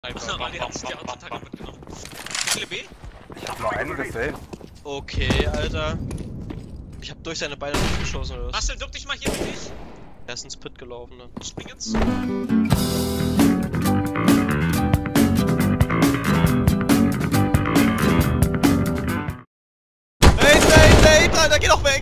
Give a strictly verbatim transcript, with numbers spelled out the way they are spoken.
Einfach bam, bam, bam, bam, bam. Wie viele B? Ich hab nur einiges safe. Okay, Alter. Ich hab durch seine Beine geschossen oder was? Marcel, duck dich mal hier für dich. Er ist ins Pit gelaufen dann. Ich spring jetzt. Hey, hey, hey, Alter, geh doch weg!